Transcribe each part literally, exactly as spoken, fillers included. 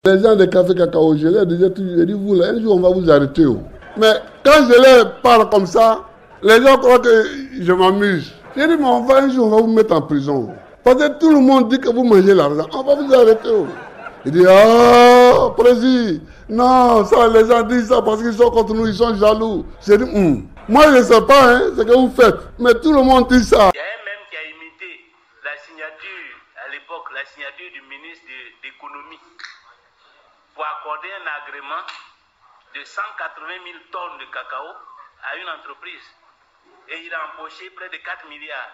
Les gens des cafés cacao, je leur disais toujours, je dis, vous là, un jour on va vous arrêter. Oh. Mais quand je leur parle comme ça, les gens croient que je m'amuse. Je dis, mais on va, un jour on va vous mettre en prison. Parce que tout le monde dit que vous mangez l'argent, on va vous arrêter. Oh. Il dit, ah, président, non, ça, les gens disent ça parce qu'ils sont contre nous, ils sont jaloux. J'ai dit, hum. Moi je ne sais pas hein, ce que vous faites, mais tout le monde dit ça. Il y a un même qui a imité la signature, à l'époque, la signature du ministre de l'économie pour accorder un agrément de cent quatre-vingt mille tonnes de cacao à une entreprise. Et il a empoché près de quatre milliards.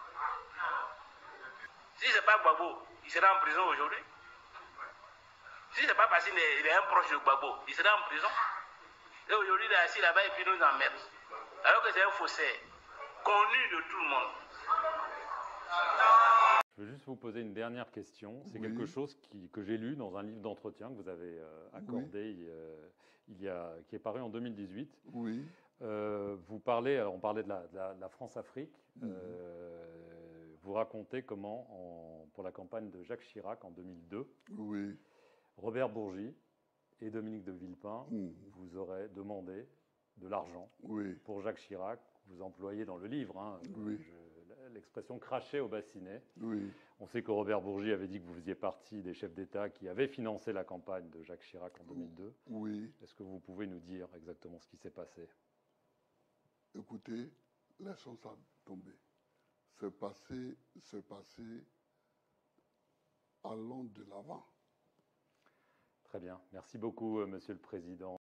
Si ce n'est pas Gbagbo, il sera en prison aujourd'hui. Si ce n'est pas parce qu'il est, est un proche de Gbagbo, il sera en prison. Et aujourd'hui, il est assis là-bas et puis nous emmerde. Alors que c'est un faussaire, connu de tout le monde. Je veux juste vous poser une dernière question. C'est oui. quelque chose qui, que j'ai lu dans un livre d'entretien que vous avez euh, accordé oui. euh, il y a, qui est paru en deux mille dix-huit. Oui. Euh, vous parlez, alors on parlait de la, de la, de la France-Afrique. Mmh. Euh, vous racontez comment, en, pour la campagne de Jacques Chirac en deux mille deux, oui. Robert Bourgi et Dominique de Villepin mmh. vous auraient demandé de l'argent oui. pour Jacques Chirac. Vous employez dans le livre hein, oui. l'expression cracher au bassinet. Oui. On sait que Robert Bourgi avait dit que vous faisiez partie des chefs d'État qui avaient financé la campagne de Jacques Chirac en deux mille deux. Oui. Est-ce que vous pouvez nous dire exactement ce qui s'est passé? Écoutez, laissons ça tomber. C'est passé, c'est passé, allons de l'avant. Très bien. Merci beaucoup, Monsieur le Président.